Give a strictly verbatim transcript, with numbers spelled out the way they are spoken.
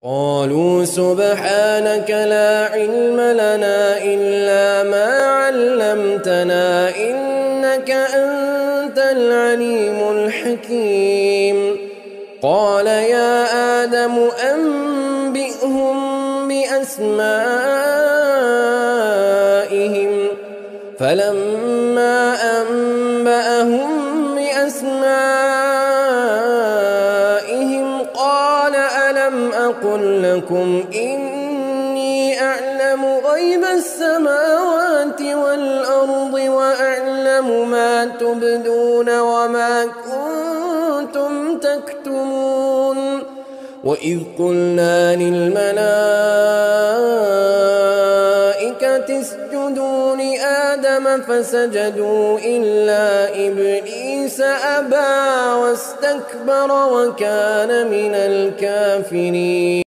قالوا سبحانك لا علم لنا إلا ما علمتنا إنك أنت العليم الحكيم. قال يا آدم أنبئهم بأسمائهم فلما أنبأهم بأسمائهم قال ألم أقل لكم إني أعلم غيب السماوات والأرض وأعلم ما تبدون وما كنتم تكتمون. وإذ قلنا للملائكة اسجدوا لآدم فسجدوا إلا إبليس أبى واستكبر وكان من الكافرين.